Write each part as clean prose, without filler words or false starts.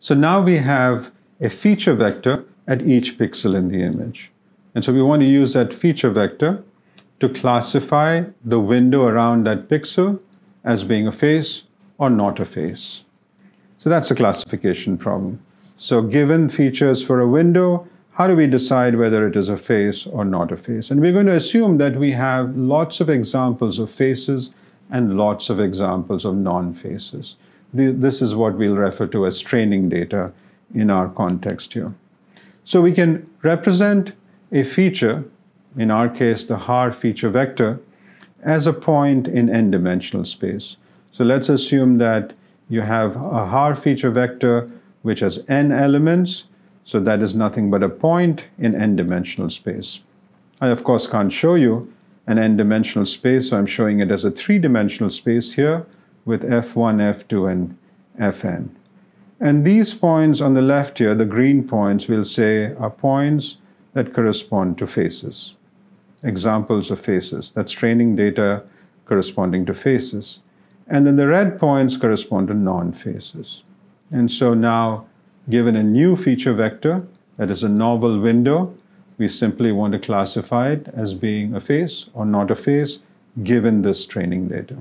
So now we have a feature vector at each pixel in the image. And so we want to use that feature vector to classify the window around that pixel as being a face or not a face. So that's a classification problem. So given features for a window, how do we decide whether it is a face or not a face? And we're going to assume that we have lots of examples of faces and lots of examples of non-faces. This is what we'll refer to as training data in our context here. So we can represent a feature, in our case the Haar feature vector, as a point in n-dimensional space. So let's assume that you have a Haar feature vector which has n elements, so that is nothing but a point in n-dimensional space. I of course can't show you an n-dimensional space, so I'm showing it as a three-dimensional space here with f1, f2, and fn. And these points on the left here, the green points, we'll say are points that correspond to faces, examples of faces. That's training data corresponding to faces. And then the red points correspond to non-faces. And so now, given a new feature vector that is a novel window, we simply want to classify it as being a face or not a face given this training data.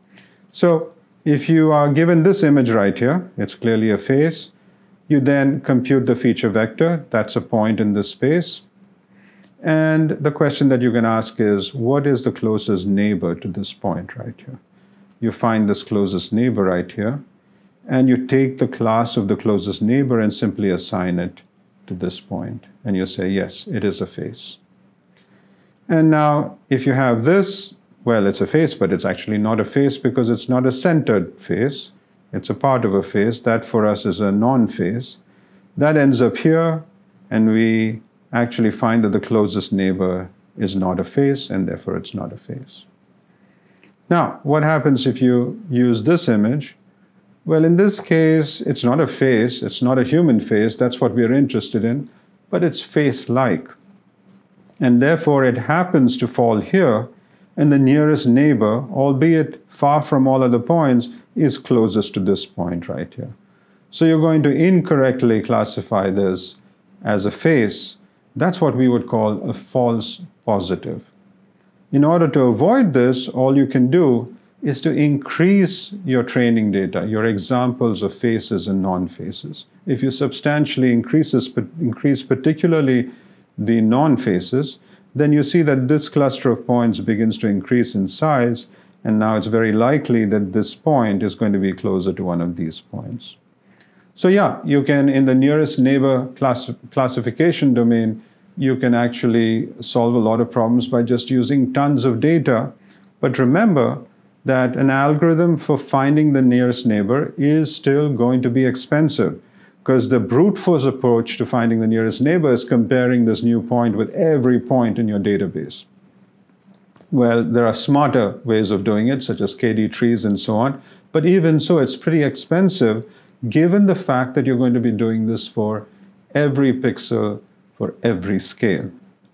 So if you are given this image right here, it's clearly a face, you then compute the feature vector, that's a point in this space. And the question that you can ask is, what is the closest neighbor to this point right here? You find this closest neighbor right here, and you take the class of the closest neighbor and simply assign it to this point. And you say, yes, it is a face. And now, if you have this, well, it's a face, but it's actually not a face because it's not a centered face. It's a part of a face. That for us is a non-face. That ends up here, and we actually find that the closest neighbor is not a face, and therefore it's not a face. Now, what happens if you use this image? Well, in this case, it's not a face, it's not a human face, that's what we're interested in, but it's face-like. And therefore, it happens to fall here, and the nearest neighbor, albeit far from all other points, is closest to this point right here. So you're going to incorrectly classify this as a face. That's what we would call a false positive. In order to avoid this, all you can do is to increase your training data, your examples of faces and non-faces. If you substantially increase particularly the non-faces, then you see that this cluster of points begins to increase in size, and now it's very likely that this point is going to be closer to one of these points. So yeah, you can, in the nearest neighbor classification domain, you can actually solve a lot of problems by just using tons of data. But remember that an algorithm for finding the nearest neighbor is still going to be expensive, because the brute force approach to finding the nearest neighbor is comparing this new point with every point in your database. Well, there are smarter ways of doing it, such as KD trees and so on, but even so, it's pretty expensive given the fact that you're going to be doing this for every pixel, for every scale.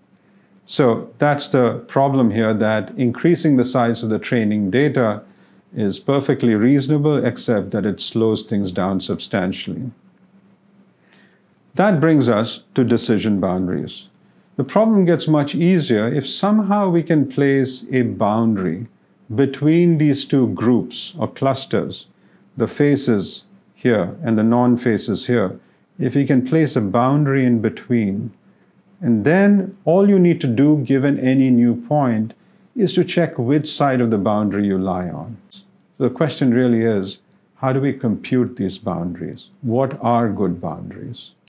So that's the problem here, that increasing the size of the training data is perfectly reasonable, except that it slows things down substantially. That brings us to decision boundaries. The problem gets much easier if somehow we can place a boundary between these two groups or clusters, the faces here and the non-faces here. If we can place a boundary in between, and then all you need to do, given any new point, is to check which side of the boundary you lie on. So the question really is, how do we compute these boundaries? What are good boundaries?